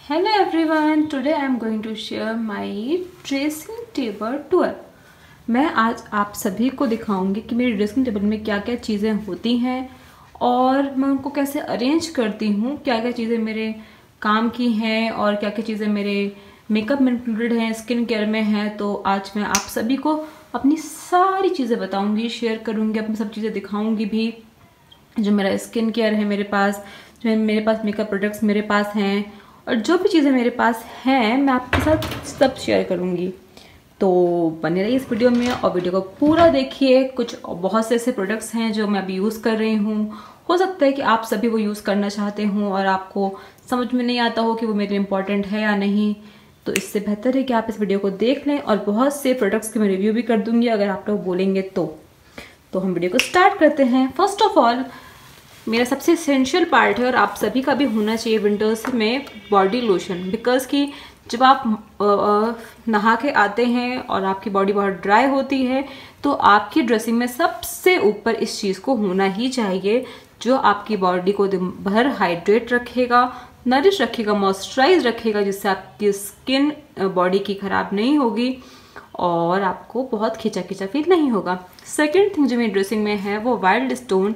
Hello everyone, today I am going to share my dressing table tour। मैं आज आप सभी को दिखाऊंगी कि मेरे ड्रेसिंग टेबल में क्या क्या चीज़ें होती हैं और मैं उनको कैसे अरेंज करती हूँ, क्या क्या चीज़ें मेरे काम की हैं और क्या क्या चीज़ें मेरे मेकअप में इंक्लूडेड हैं, स्किन केयर में हैं। तो आज मैं आप सभी को अपनी सारी चीज़ें बताऊँगी, शेयर करूँगी, अपनी सब चीज़ें दिखाऊँगी भी। जो मेरा स्किन केयर है मेरे पास, जो मेरे पास मेकअप प्रोडक्ट्स मेरे पास हैं और जो भी चीज़ें मेरे पास हैं मैं आपके साथ सब शेयर करूँगी। तो बने रहिए इस वीडियो में और वीडियो को पूरा देखिए। कुछ बहुत से ऐसे प्रोडक्ट्स हैं जो मैं अभी यूज़ कर रही हूँ। हो सकता है कि आप सभी वो यूज़ करना चाहते हों और आपको समझ में नहीं आता हो कि वो मेरे लिए इम्पॉर्टेंट है या नहीं। तो इससे बेहतर है कि आप इस वीडियो को देख लें और बहुत से प्रोडक्ट्स की मैं रिव्यू भी कर दूँगी अगर आप लोग बोलेंगे तो हम वीडियो को स्टार्ट करते हैं। फर्स्ट ऑफ ऑल मेरा सबसे एसेंशियल पार्ट है और आप सभी का भी होना चाहिए विंटर्स में बॉडी लोशन। बिकॉज कि जब आप नहा के आते हैं और आपकी बॉडी बहुत ड्राई होती है तो आपकी ड्रेसिंग में सबसे ऊपर इस चीज़ को होना ही चाहिए जो आपकी बॉडी को दिन भर हाइड्रेट रखेगा, नरिश रखेगा, मॉइस्चराइज रखेगा, जिससे आपकी स्किन बॉडी की खराब नहीं होगी और आपको बहुत खिंचा खिंचा फील नहीं होगा। सेकेंड थिंग जो मेरी ड्रेसिंग में है वो वाइल्ड स्टोन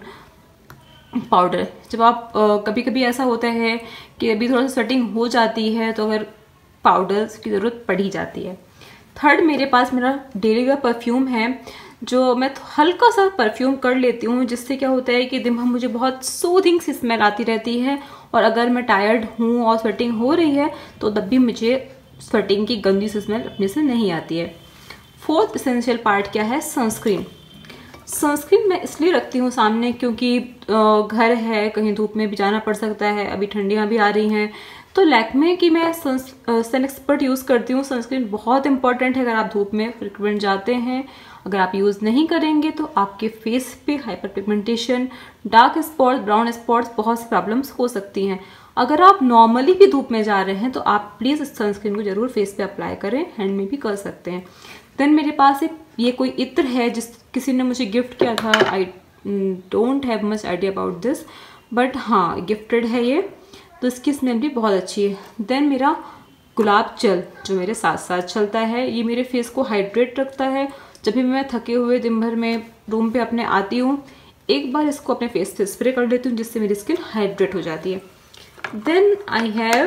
पाउडर। जब आप कभी कभी ऐसा होता है कि अभी थोड़ा सा स्वेटिंग हो जाती है तो अगर पाउडर की ज़रूरत पड़ ही जाती है। थर्ड मेरे पास मेरा डेली का परफ्यूम है जो मैं हल्का सा परफ्यूम कर लेती हूँ, जिससे क्या होता है कि दिन भर मुझे बहुत सूदिंग सी स्मेल आती रहती है और अगर मैं टायर्ड हूँ और स्वेटिंग हो रही है तो तब भी मुझे स्वेटिंग की गंदी सी स्मेल अपने से नहीं आती है। फोर्थ एसेंशियल पार्ट क्या है, सनस्क्रीन। सनस्क्रीन मैं इसलिए रखती हूँ सामने क्योंकि घर है, कहीं धूप में भी जाना पड़ सकता है, अभी ठंडियाँ भी आ रही हैं तो लैक्मे की मैं सन एक्सपर्ट यूज़ करती हूँ। सनस्क्रीन बहुत इंपॉर्टेंट है अगर आप धूप में फ्रिक्वेंट जाते हैं। अगर आप यूज़ नहीं करेंगे तो आपके फेस पे hyperpigmentation, dark spots, brown spots, बहुत सी प्रॉब्लम्स हो सकती हैं। अगर आप नॉर्मली भी धूप में जा रहे हैं तो आप प्लीज़ इस सनस्क्रीन को जरूर फेस पे अप्लाई करें, हैंड में भी कर सकते हैं। देन मेरे पास एक ये कोई इत्र है जिस किसी ने मुझे गिफ्ट किया था। I don't have much idea about this but हाँ गिफ्टेड है ये, तो इसकी स्मेल भी बहुत अच्छी है। देन मेरा गुलाब जल जो मेरे साथ साथ चलता है, ये मेरे फेस को हाइड्रेट रखता है। जब भी मैं थके हुए दिन भर में रूम पे अपने आती हूँ एक बार इसको अपने फेस पे स्प्रे कर लेती हूँ जिससे मेरी स्किन हाइड्रेट हो जाती है। देन आई हैव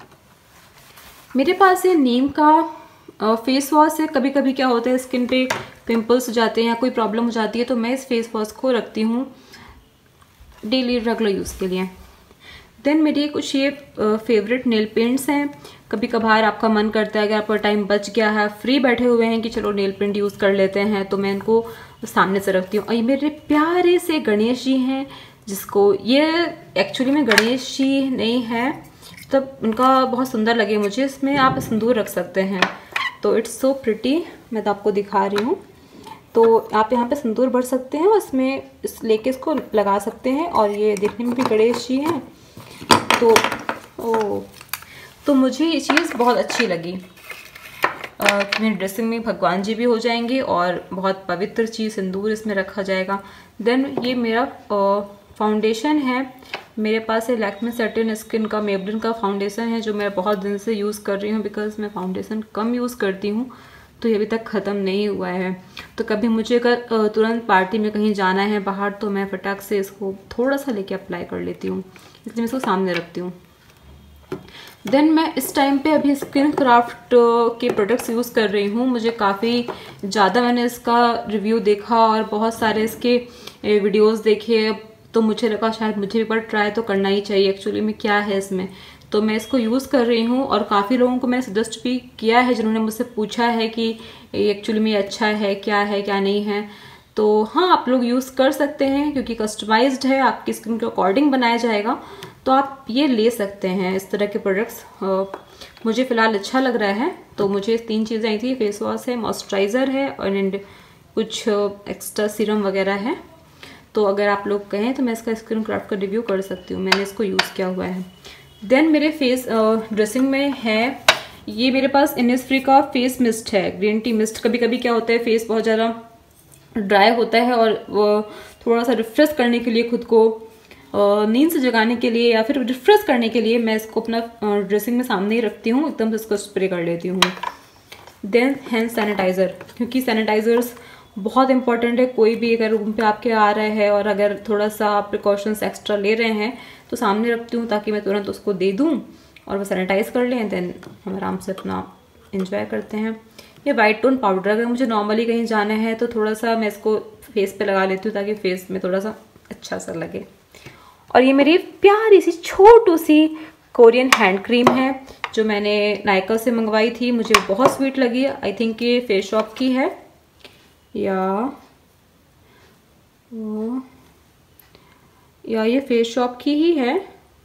मेरे पास ये नीम का फेस वॉश है। कभी कभी क्या होता है स्किन पे पिंपल्स हो जाते हैं या कोई प्रॉब्लम हो जाती है तो मैं इस फेस वॉश को रखती हूँ डेली रेगुलर यूज़ के लिए। देन मेरी कुछ ये फेवरेट नेल पेंट्स हैं। कभी कभार आपका मन करता है, अगर आपका टाइम बच गया है, फ्री बैठे हुए हैं कि चलो नेल पेंट यूज़ कर लेते हैं, तो मैं इनको सामने से रखती हूँ। और ये मेरे प्यारे से गणेश जी हैं, जिसको ये एक्चुअली में गणेश जी नहीं है, तब उनका बहुत सुंदर लगे मुझे। इसमें आप सिंदूर रख सकते हैं तो इट्स सो प्रिटी। मैं तो आपको दिखा रही हूँ, तो आप यहाँ पे सिंदूर भर सकते हैं और इसमें लेके इसको लगा सकते हैं। और ये देखने में भी गणेश जी हैं तो मुझे ये चीज़ बहुत अच्छी लगी। मेरी ड्रेसिंग में भगवान जी भी हो जाएंगे और बहुत पवित्र चीज़ सिंदूर इसमें रखा जाएगा। देन ये मेरा फाउंडेशन है, मेरे पास है लैक्मे सैटिन स्किन का मेबलिन का फाउंडेशन है जो मैं बहुत दिन से यूज़ कर रही हूँ। बिकॉज मैं फाउंडेशन कम यूज़ करती हूँ तो ये अभी तक ख़त्म नहीं हुआ है। तो कभी मुझे अगर तुरंत पार्टी में कहीं जाना है बाहर तो मैं फटाक से इसको थोड़ा सा लेके अप्लाई कर लेती हूँ, इसलिए मैं इसको सामने रखती हूँ। देन मैं इस टाइम पे अभी स्किन क्राफ्ट के प्रोडक्ट्स यूज़ कर रही हूँ। मुझे काफ़ी ज़्यादा मैंने इसका रिव्यू देखा और बहुत सारे इसके वीडियोस देखे तो मुझे लगा शायद मुझे भी पर ट्राई तो करना ही चाहिए एक्चुअली में क्या है इसमें। तो मैं इसको यूज़ कर रही हूँ और काफ़ी लोगों को मैंने सजेस्ट भी किया है जिन्होंने मुझसे पूछा है कि एक्चुअली में अच्छा है क्या नहीं है। तो हाँ, आप लोग यूज़ कर सकते हैं क्योंकि कस्टमाइज्ड है, आपकी स्किन के अकॉर्डिंग बनाया जाएगा, तो आप ये ले सकते हैं इस तरह के प्रोडक्ट्स। मुझे फ़िलहाल अच्छा लग रहा है तो मुझे 3 चीज़ें आई थी, फेस वॉश है, मॉइस्चराइज़र है और कुछ एक्स्ट्रा सीरम वगैरह है। तो अगर आप लोग कहें तो मैं इसका स्किन क्राफ्ट का रिव्यू कर सकती हूँ, मैंने इसको यूज़ किया हुआ है। देन मेरे फेस ड्रेसिंग में है ये मेरे पास इनिसफ्री का फेस मिस्ट है, ग्रीन टी मिस्ट। कभी कभी क्या होता है फेस बहुत ज़्यादा ड्राई होता है और वो थोड़ा सा रिफ्रेश करने के लिए खुद को नींद से जगाने के लिए या फिर रिफ्रेश करने के लिए मैं इसको अपना ड्रेसिंग में सामने ही रखती हूँ, एकदम से इसको स्प्रे कर लेती हूँ। देन हैंड सैनिटाइज़र, क्योंकि सैनिटाइज़र्स बहुत इंपॉर्टेंट है। कोई भी अगर रूम पे आपके आ रहा है और अगर थोड़ा सा प्रिकॉशंस एक्स्ट्रा ले रहे हैं तो सामने रखती हूँ ताकि मैं तुरंत उसको दे दूँ और वो सैनिटाइज़ कर लें। देन हम आराम से अपना इंजॉय करते हैं। ये वाइट टोन पाउडर, अगर मुझे नॉर्मली कहीं जाना है तो थोड़ा सा मैं इसको फेस पे लगा लेती हूँ ताकि फेस में थोड़ा सा अच्छा सा लगे। और ये मेरी प्यारी सी छोटू सी कोरियन हैंड क्रीम है जो मैंने नायका से मंगवाई थी, मुझे बहुत स्वीट लगी। आई थिंक ये फेस शॉप की है या ये फेस शॉप की ही है।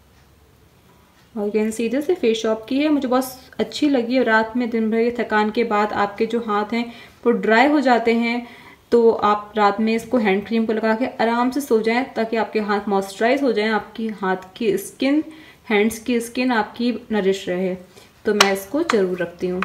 और can see this, Face Shop की है, मुझे बहुत अच्छी लगी। और रात में दिन भर की थकान के बाद आपके जो हाथ हैं वो ड्राई हो जाते हैं तो आप रात में इसको हैंड क्रीम को लगा के आराम से सो जाएं ताकि आपके हाथ मॉइस्चराइज हो जाएं, आपकी हाथ की स्किन, हैंड्स की स्किन आपकी नरिश रहे। तो मैं इसको ज़रूर रखती हूँ।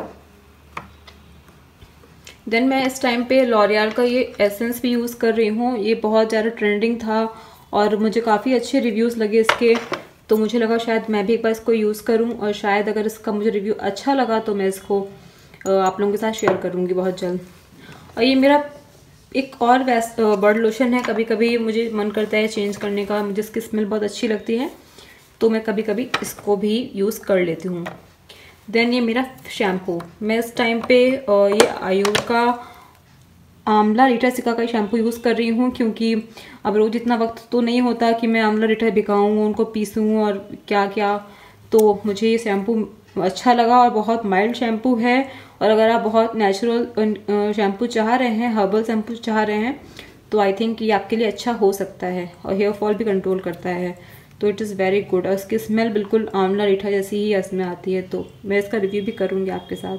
देन मैं इस टाइम पे लॉरियल का ये एसेंस भी यूज़ कर रही हूँ। ये बहुत ज़्यादा ट्रेंडिंग था और मुझे काफ़ी अच्छे रिव्यूज़ लगे इसके, तो मुझे लगा शायद मैं भी एक बार इसको यूज़ करूँ और शायद अगर इसका मुझे रिव्यू अच्छा लगा तो मैं इसको आप लोगों के साथ शेयर करूँगी बहुत जल्द। और ये मेरा एक और बॉडी लोशन है, कभी कभी मुझे मन करता है चेंज करने का, मुझे इसकी स्मेल बहुत अच्छी लगती है तो मैं कभी कभी इसको भी यूज़ कर लेती हूँ। देन ये मेरा शैम्पू, मैं इस टाइम पे ये आयु का आंवला रीठा सिका का शैम्पू यूज़ कर रही हूँ, क्योंकि अब रोज़ इतना वक्त तो नहीं होता कि मैं आंवला रीठा भिगाऊँ, उनको पीसूँ और क्या क्या, तो मुझे ये शैम्पू अच्छा लगा और बहुत माइल्ड शैम्पू है। और अगर आप बहुत नेचुरल शैम्पू चाह रहे हैं, हर्बल शैम्पू चाह रहे हैं तो आई थिंक ये आपके लिए अच्छा हो सकता है। और हेयर फॉल भी कंट्रोल करता है, तो इट इज़ वेरी गुड। और इसकी स्मेल बिल्कुल आंवला रीठा जैसी ही इसमें आती है, तो मैं इसका रिव्यू भी करूँगी आपके साथ।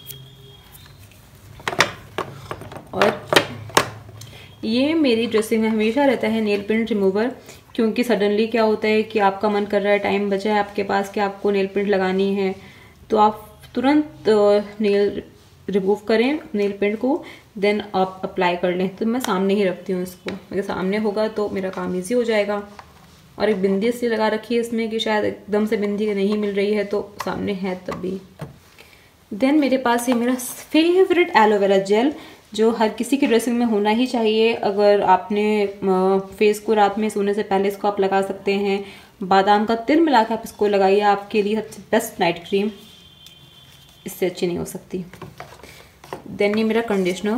और ये मेरी ड्रेसिंग में हमेशा रहता है नेल पेंट रिमूवर, क्योंकि सडनली क्या होता है कि आपका मन कर रहा है, टाइम बचा है आपके पास कि आपको नेल पेंट लगानी है, तो आप तुरंत नेल रिमूव करें नेल पेंट को, देन आप अप्लाई कर लें। तो मैं सामने ही रखती हूँ इसको, मेरे सामने होगा तो मेरा काम ईजी हो जाएगा। और एक बिंदी इसलिए लगा रखी है इसमें कि शायद एकदम से बिंदी नहीं मिल रही है तो सामने है तभी। देन मेरे पास है मेरा फेवरेट एलोवेरा जेल, जो हर किसी की ड्रेसिंग में होना ही चाहिए। अगर आपने फेस को रात में सोने से पहले इसको आप लगा सकते हैं, बादाम का तिल मिला के आप इसको लगाइए, आपके लिए सबसे बेस्ट नाइट क्रीम, इससे अच्छी नहीं हो सकती। देन ये मेरा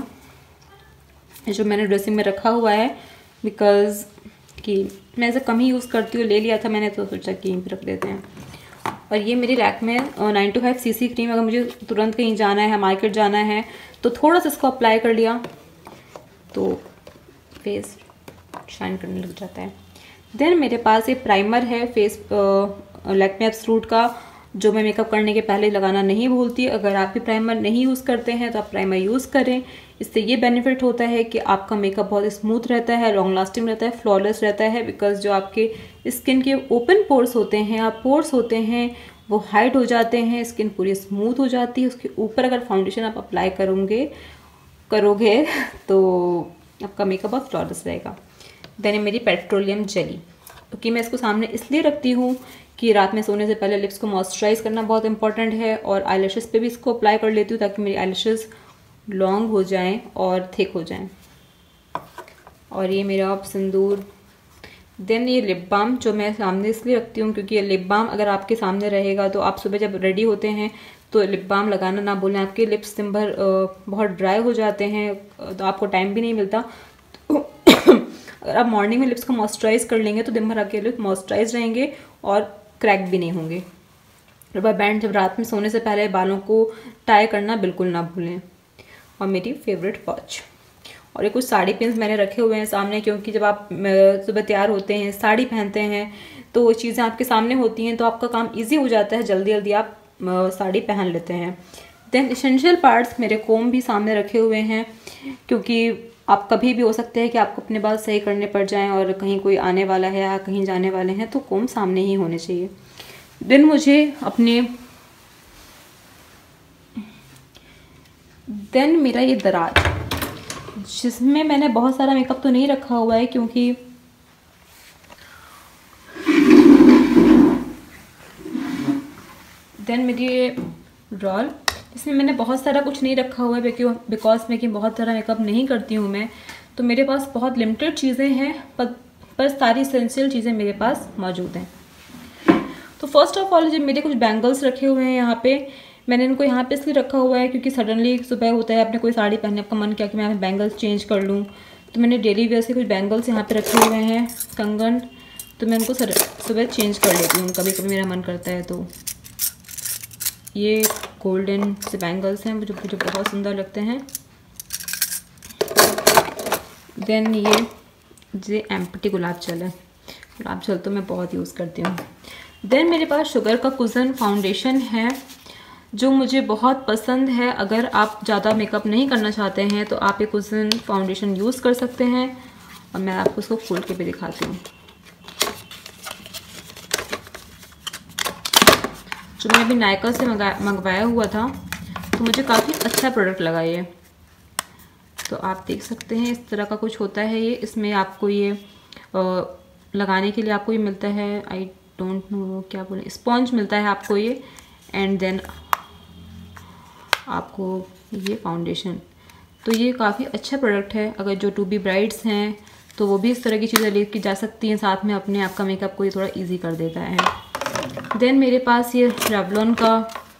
कंडीशनर जो मैंने ड्रेसिंग में रखा हुआ है, बिकॉज कि मैं इसे कम ही यूज़ करती हूँ, ले लिया था मैंने तो सोचा कि रख देते हैं। और ये मेरी लैक्मे 925 सीसी क्रीम, अगर मुझे तुरंत कहीं जाना है, मार्केट जाना है तो थोड़ा सा इसको अप्लाई कर लिया तो फेस शाइन करने लग जाता है। देन मेरे पास ये प्राइमर है फेस लैक्मे एब्सोल्यूट का, जो मैं मेकअप करने के पहले लगाना नहीं भूलती। अगर आप भी प्राइमर नहीं यूज़ करते हैं तो आप प्राइमर यूज़ करें, इससे ये बेनिफिट होता है कि आपका मेकअप बहुत स्मूथ रहता है, लॉन्ग लास्टिंग रहता है, फ्लॉलेस रहता है। बिकॉज जो आपके स्किन के ओपन पोर्स होते हैं, आप पोर्स होते हैं, वो हाइड हो जाते हैं, स्किन पूरी स्मूथ हो जाती है। उसके ऊपर अगर फाउंडेशन आप अप्लाई करोगे तो आपका मेकअप बहुत फ्लॉलेस रहेगा। देन मेरी पेट्रोलियम जेली, क्योंकि मैं इसको सामने इसलिए रखती हूँ कि रात में सोने से पहले लिप्स को मॉइस्चराइज करना बहुत इंपॉर्टेंट है, और आईलैशेस पे भी इसको अप्लाई कर लेती हूँ ताकि मेरी आईलैशेस लॉन्ग हो जाएं और थिक हो जाएं। और ये मेरा सिंदूर। देन ये लिप बाम जो मैं सामने इसलिए रखती हूँ क्योंकि ये लिप बाम अगर आपके सामने रहेगा तो आप सुबह जब रेडी होते हैं तो लिप बाम लगाना ना भूलें। आपके लिप्स दिन भर बहुत ड्राई हो जाते हैं तो आपको टाइम भी नहीं मिलता। अगर आप मॉर्निंग में लिप्स को मॉइस्चराइज कर लेंगे तो दिन भर आपके लिप्स मॉइस्चराइज रहेंगे और क्रैक भी नहीं होंगे। रबर बैंड जब रात में सोने से पहले बालों को टाई करना बिल्कुल ना भूलें। और मेरी फेवरेट वॉच, और ये कुछ साड़ी पिन्स मैंने रखे हुए हैं सामने, क्योंकि जब आप सुबह तैयार होते हैं, साड़ी पहनते हैं, तो वो चीज़ें आपके सामने होती हैं तो आपका काम इजी हो जाता है, जल्दी जल्दी आप साड़ी पहन लेते हैं। देन एसेंशियल पार्ट्स, मेरे कोम भी सामने रखे हुए हैं, क्योंकि आप कभी भी हो सकते हैं कि आपको अपने बाल सही करने पड़ जाएं और कहीं कोई आने वाला है या कहीं जाने वाले हैं तो कोम सामने ही होने चाहिए। देन मुझे अपने मेरा ये दराज, जिसमें मैंने बहुत सारा मेकअप तो नहीं रखा हुआ है क्योंकि देन मेरी ये रोल, इसमें मैंने बहुत सारा कुछ नहीं रखा हुआ है बिकॉज मैं बहुत सारा मेकअप नहीं करती हूँ मैं, तो मेरे पास बहुत लिमिटेड चीज़ें हैं, पर सारी एसेंशियल चीज़ें मेरे पास मौजूद हैं। तो फर्स्ट ऑफ ऑल, जब मेरे कुछ बैंगल्स रखे हुए हैं यहाँ पे, मैंने इनको यहाँ पे इसलिए रखा हुआ है क्योंकि सडनली सुबह होता है, आपने कोई साड़ी पहनने, आपका मन किया कि मैं बैंगल्स चेंज कर लूँ, तो मैंने डेली वेयर से कुछ बैंगल्स यहाँ पे रखे हुए हैं, कंगन, तो मैं उनको सुबह चेंज कर लेती हूँ, कभी कभी मेरा मन करता है। तो ये गोल्डन से बैंगल्स हैं, मुझे बहुत सुंदर लगते हैं। देन ये एम्प्टी गुलाब जल है, गुलाब जल तो मैं बहुत यूज़ करती हूँ। देन मेरे पास शुगर का कुशन फाउंडेशन है जो मुझे बहुत पसंद है। अगर आप ज़्यादा मेकअप नहीं करना चाहते हैं तो आप ये कुशन फाउंडेशन यूज़ कर सकते हैं, और मैं आपको उसको खोल के भी दिखाती हूँ। जो मैं अभी नायका से मंगवाया हुआ था, तो मुझे काफ़ी अच्छा प्रोडक्ट लगा ये। तो आप देख सकते हैं इस तरह का कुछ होता है ये, इसमें आपको ये लगाने के लिए आपको ये मिलता है, आई डोंट नो क्या बोले, स्पॉन्ज मिलता है आपको ये, एंड देन आपको ये फाउंडेशन। तो ये काफ़ी अच्छा प्रोडक्ट है, अगर जो टू बी ब्राइड्स हैं तो वो भी इस तरह की चीज़ें लेके जा सकती हैं साथ में अपने, आपका मेकअप को ये थोड़ा इजी कर देता है। देन मेरे पास ये रेवलॉन का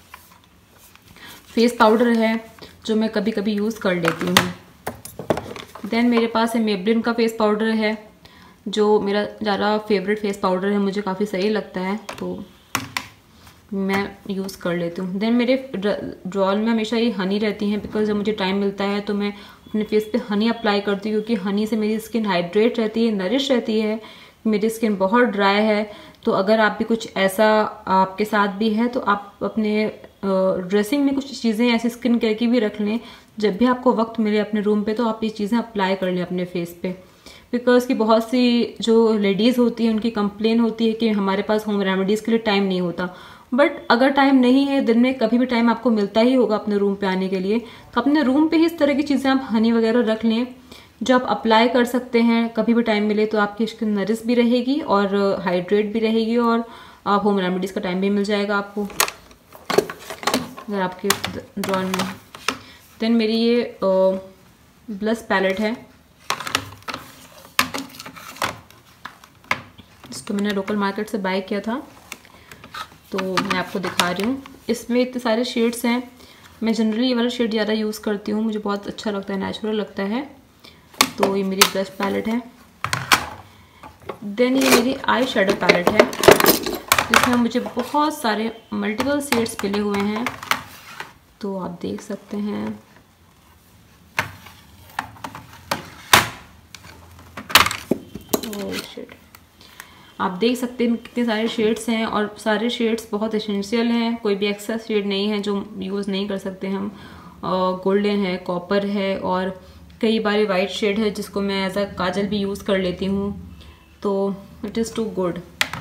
फेस पाउडर है जो मैं कभी कभी यूज़ कर लेती हूँ। देन मेरे पास है मेबलिन का फेस पाउडर है जो मेरा ज़्यादा फेवरेट फेस पाउडर है, मुझे काफ़ी सही लगता है तो मैं यूज़ कर लेती हूँ। देन मेरे ड्रॉल में हमेशा ये हनी रहती हैं, बिकॉज जब मुझे टाइम मिलता है तो मैं अपने फेस पे हनी अप्लाई करती हूँ, क्योंकि हनी से मेरी स्किन हाइड्रेट रहती है, नरिश रहती है। मेरी स्किन बहुत ड्राई है, तो अगर आप भी कुछ ऐसा आपके साथ भी है तो आप अपने ड्रेसिंग में कुछ चीज़ें ऐसी स्किन केयर की भी रख लें। जब भी आपको वक्त मिले अपने रूम पे तो आप ये चीज़ें अप्लाई कर लें अपने फेस पे, बिकॉज कि बहुत सी जो लेडीज़ होती हैं उनकी कंप्लेन होती है कि हमारे पास होम रेमेडीज़ के लिए टाइम नहीं होता। बट अगर टाइम नहीं है, दिन में कभी भी टाइम आपको मिलता ही होगा अपने रूम पे आने के लिए, तो अपने रूम पे ही इस तरह की चीज़ें आप हनी वगैरह रख लें जो आप अप्लाई कर सकते हैं कभी भी टाइम मिले, तो आपकी स्किन नरिश भी रहेगी और हाइड्रेट भी रहेगी, और आप होम रेमेडीज़ का टाइम भी मिल जाएगा आपको अगर आपके ड्रॉर में। देन मेरी ये ब्लश पैलेट है, इसको मैंने लोकल मार्केट से बाय किया था, तो मैं आपको दिखा रही हूँ। इसमें इतने सारे शेड्स हैं, मैं जनरली ये वाला शेड ज़्यादा यूज़ करती हूँ, मुझे बहुत अच्छा लगता है, नेचुरल लगता है। तो ये मेरी ब्लश पैलेट है। देन ये मेरी आई शेडो पैलेट है, जिसमें मुझे बहुत सारे मल्टीपल शेड्स मिले हुए हैं, तो आप देख सकते हैं। ओह शिट, आप देख सकते हैं कितने सारे शेड्स हैं, और सारे शेड्स बहुत एसेंशियल हैं, कोई भी एक्स्ट्रा शेड नहीं है जो यूज़ नहीं कर सकते हम। गोल्डन है, कॉपर है, और कई बार वाइट शेड है जिसको मैं एज अ काजल भी यूज़ कर लेती हूँ, तो it is too good.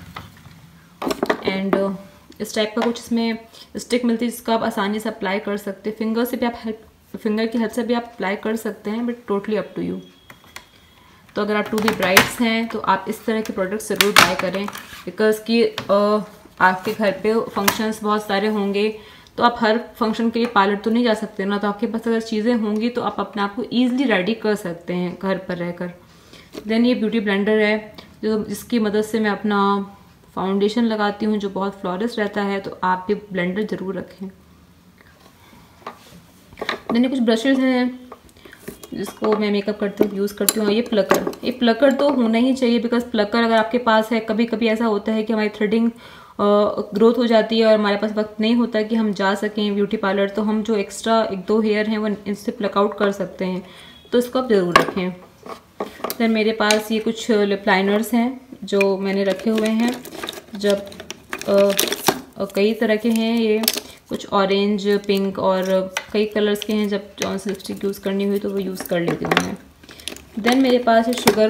And इस टाइप का कुछ इसमें स्टिक मिलती है जिसको आप आसानी से अप्लाई कर सकते हैं, फिंगर से भी आप फिंगर की हेल्प से भी आप अप्लाई कर सकते हैं, but totally up to you. तो अगर आप टू बी ब्राइड्स हैं तो आप इस तरह के प्रोडक्ट्स ज़रूर बाय करें, बिकॉज कि आपके घर पे फंक्शंस बहुत सारे होंगे, तो आप हर फंक्शन के लिए पार्लर तो नहीं जा सकते ना, तो आपके पास अगर चीज़ें होंगी तो आप अपने आप को ईजिली रेडी कर सकते हैं घर पर रहकर। देन ये ब्यूटी ब्लेंडर है जिसकी मदद से मैं अपना फाउंडेशन लगाती हूँ जो बहुत फ्लॉलेस रहता है, तो आप ये ब्लेंडर ज़रूर रखें। देन कुछ ब्रशेज़ हैं जिसको मैं मेकअप करती हूँ यूज़ करती हूँ। ये प्लकर तो होना ही चाहिए, बिकॉज प्लकर अगर आपके पास है, कभी कभी ऐसा होता है कि हमारी थ्रेडिंग ग्रोथ हो जाती है और हमारे पास वक्त नहीं होता कि हम जा सकें ब्यूटी पार्लर, तो हम जो एक्स्ट्रा 1-2 हेयर हैं वो इनसे प्लक आउट कर सकते हैं, तो इसको आप ज़रूर रखें। फिर मेरे पास ये कुछ लिप लाइनर्स हैं जो मैंने रखे हुए हैं, जब कई तरह के हैं, ये कुछ ऑरेंज, पिंक और कई कलर्स के हैं, जब जॉन सी लिपस्टिक यूज़ करनी हुई तो वो यूज़ कर लेती हूँ मैं। देन मेरे पास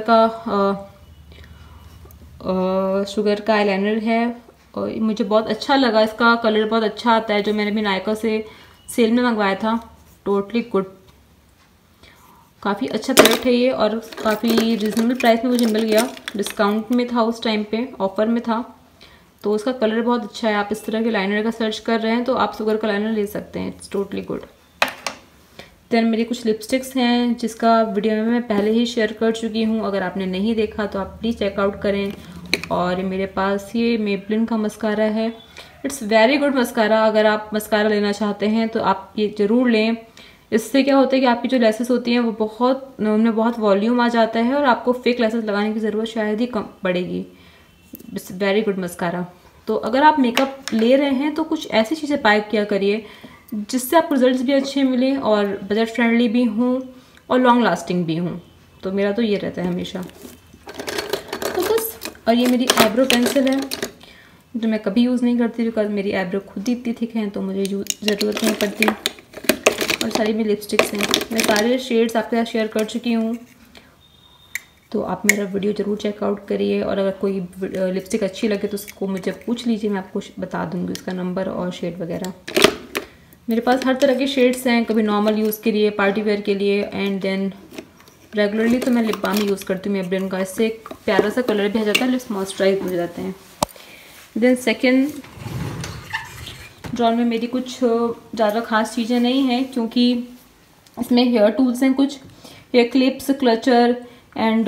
शुगर का आईलाइनर है, और मुझे बहुत अच्छा लगा, इसका कलर बहुत अच्छा आता है, जो मैंने भी नायका से सेल में मंगवाया था। टोटली गुड, काफ़ी अच्छा प्रोडक्ट है ये, और काफ़ी रिजनेबल प्राइस में मुझे मिल गया, डिस्काउंट में था उस टाइम पे, ऑफर में था, तो उसका कलर बहुत अच्छा है। आप इस तरह के लाइनर का सर्च कर रहे हैं तो आप सुगर का लाइनर ले सकते हैं, इट्स टोटली गुड। देन मेरी कुछ लिपस्टिक्स हैं जिसका वीडियो में मैं पहले ही शेयर कर चुकी हूँ, अगर आपने नहीं देखा तो आप प्लीज़ चेकआउट करें। और मेरे पास ये मेबलिन का मस्कारा है, इट्स वेरी गुड मस्कारा। अगर आप मस्कारा लेना चाहते हैं तो आप ये ज़रूर लें। इससे क्या होता है कि आपकी जो लेसेस होती हैं वो उनमें बहुत वॉल्यूम आ जाता है और आपको फेक लेसेस लगाने की ज़रूरत शायद ही कम पड़ेगी। It's very good mascara. तो अगर आप मेकअप ले रहे हैं तो कुछ ऐसी चीज़ें बाय किया करिए जिससे आपको रिजल्ट्स भी अच्छे मिले और बजट फ्रेंडली भी हों और लॉन्ग लास्टिंग भी हों। तो मेरा तो ये रहता है हमेशा। तो बस, और ये मेरी आईब्रो पेंसिल है जो मैं कभी यूज़ नहीं करती बिकॉज मेरी आईब्रो खुद ही इतनी थिक हैं तो मुझे ज़रूरत नहीं पड़ती। और सारी मेरी लिपस्टिक्स हैं, मैं सारे शेड्स आपके साथ शेयर कर चुकी हूँ, तो आप मेरा वीडियो ज़रूर चेकआउट करिए। और अगर कोई लिपस्टिक अच्छी लगे तो उसको मुझे पूछ लीजिए, मैं आपको बता दूँगी उसका नंबर और शेड वगैरह। मेरे पास हर तरह के शेड्स हैं, कभी नॉर्मल यूज़ के लिए, पार्टी वेयर के लिए, एंड देन रेगुलरली तो मैं लिप बाम यूज़ करती हूँ मेबलिन का। इससे एक प्यारा सा कलर भी आ जाता है, लिप्स मॉइस्चराइज हो जाते हैं। देन सेकेंड ड्रॉर में मेरी कुछ ज़्यादा ख़ास चीज़ें नहीं हैं क्योंकि इसमें हेयर टूल्स हैं, कुछ हेयर क्लिप्स, क्लचर एंड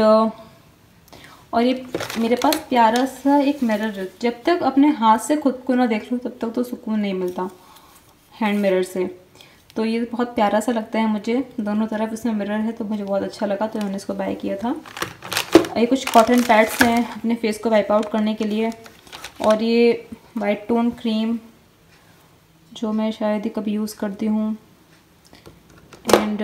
और ये मेरे पास प्यारा सा एक मिरर है। जब तक अपने हाथ से खुद को ना देख लो तब तक तो सुकून नहीं मिलता हैंड मिरर से। तो ये बहुत प्यारा सा लगता है मुझे, दोनों तरफ इसमें मिरर है तो मुझे बहुत अच्छा लगा तो मैंने इसको बाय किया था। ये कुछ कॉटन पैड्स हैं अपने फेस को वाइप आउट करने के लिए, और ये वाइट टोन क्रीम जो मैं शायद ही कभी यूज़ करती हूँ, एंड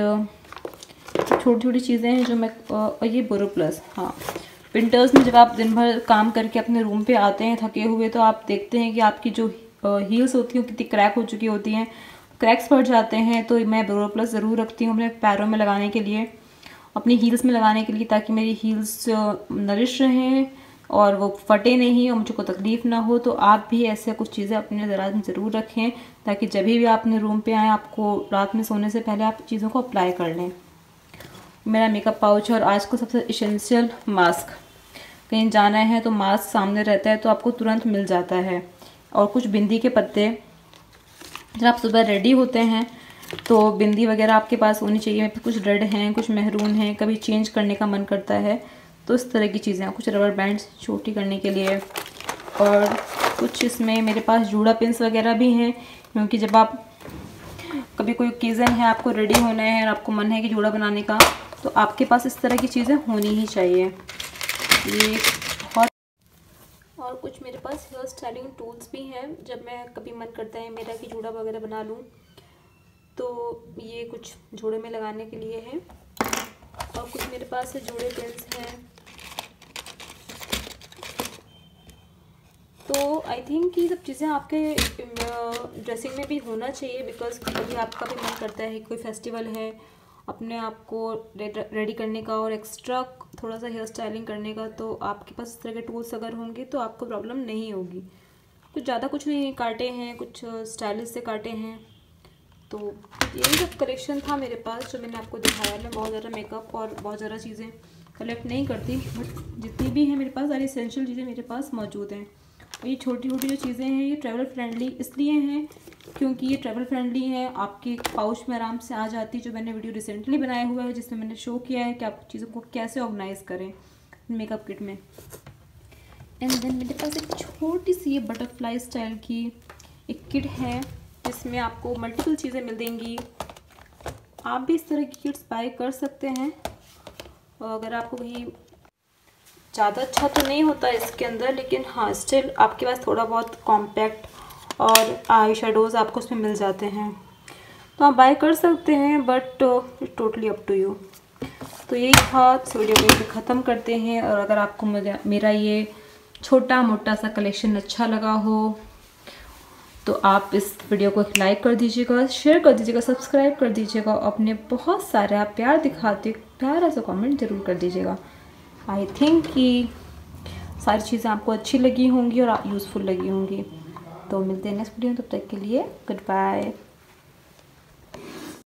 छोटी छोटी चीज़ें हैं जो मैं और ये बोरो प्लस। हाँ, विंटर्स में जब आप दिन भर काम करके अपने रूम पे आते हैं थके हुए तो आप देखते हैं कि आपकी जो हील्स होती हैं कितनी क्रैक हो चुकी होती हैं, क्रैक्स पड़ जाते हैं। तो मैं बोरो प्लस ज़रूर रखती हूँ अपने पैरों में लगाने के लिए, अपनी हील्स में लगाने के लिए, ताकि मेरी हील्स नरिश रहें और वो फटे नहीं और मुझे को तकलीफ़ ना हो। तो आप भी ऐसे कुछ चीज़ें अपने दराज में ज़रूर रखें ताकि जब भी आप अपने रूम पे आएँ आपको रात में सोने से पहले आप चीज़ों को अप्लाई कर लें। मेरा मेकअप पाउच, और आज को सबसे इसेंशियल मास्क। कहीं जाना है तो मास्क सामने रहता है तो आपको तुरंत मिल जाता है। और कुछ बिंदी के पत्ते, जब आप सुबह रेडी होते हैं तो बिंदी वगैरह आपके पास होनी चाहिए। कुछ रेड हैं, कुछ मेहरून हैं, कभी चेंज करने का मन करता है तो इस तरह की चीज़ें हैं। कुछ रबर बैंड्स छोटी करने के लिए, और कुछ इसमें मेरे पास जूड़ा पिन्स वगैरह भी हैं क्योंकि जब आप कभी कोई ओकेज़न है, आपको रेडी होना है और आपको मन है कि जूड़ा बनाने का, तो आपके पास इस तरह की चीज़ें होनी ही चाहिए। ये और कुछ मेरे पास हेयर स्टाइलिंग टूल्स भी हैं जब मैं कभी मन करता है मेरा कि जूड़ा वगैरह बना लूँ, तो ये कुछ जूड़े में लगाने के लिए है। और कुछ मेरे पास जूड़े पिन्स हैं। तो आई थिंक ये सब चीज़ें आपके ड्रेसिंग में भी होना चाहिए बिकॉज कभी आपका भी मन करता है कोई फेस्टिवल है अपने आप को रेडी करने का और एक्स्ट्रा थोड़ा सा हेयर स्टाइलिंग करने का, तो आपके पास इस तरह के टूल्स अगर होंगे तो आपको प्रॉब्लम नहीं होगी। कुछ ज़्यादा कुछ नहीं काटे हैं, कुछ स्टाइलिश से काटे हैं। तो यही सब कलेक्शन था मेरे पास जो मैंने आपको दिखाया। मैं बहुत ज़्यादा मेकअप और बहुत ज़्यादा चीज़ें कलेक्ट नहीं करती, बट जितनी भी हैं मेरे पास सारी एसेंशियल चीज़ें मेरे पास मौजूद हैं। और ये छोटी छोटी जो चीज़ें हैं ये ट्रैवल फ्रेंडली इसलिए हैं क्योंकि ये ट्रैवल फ्रेंडली है, आपके पाउच में आराम से आ जाती है। जो मैंने वीडियो रिसेंटली बनाया हुआ है जिसमें मैंने शो किया है कि आप चीज़ों को कैसे ऑर्गेनाइज़ करें मेकअप किट में। एंड देन मेरे पास एक छोटी सी ये बटरफ्लाई स्टाइल की एक किट है जिसमें आपको मल्टीपल चीज़ें मिल देंगी। आप भी इस तरह की किट्स बाय कर सकते हैं। और अगर आपको कहीं ज़्यादा अच्छा तो नहीं होता इसके अंदर, लेकिन हाँ स्टिल आपके पास थोड़ा बहुत कॉम्पैक्ट और आई शेडोज़ आपको उसमें मिल जाते हैं तो आप बाय कर सकते हैं, but totally up to you. तो यही था, इस वीडियो को यहीं ख़त्म करते हैं। और अगर आपको मेरा ये छोटा मोटा सा कलेक्शन अच्छा लगा हो तो आप इस वीडियो को लाइक कर दीजिएगा, शेयर कर दीजिएगा, सब्सक्राइब कर दीजिएगा, अपने बहुत सारा प्यार दिखाते प्यारा सा कमेंट ज़रूर कर दीजिएगा। आई थिंक कि सारी चीज़ें आपको अच्छी लगी होंगी और यूज़फुल लगी होंगी। तो मिलते हैं नेक्स्ट वीडियो में, तब तक के लिए गुड बाय।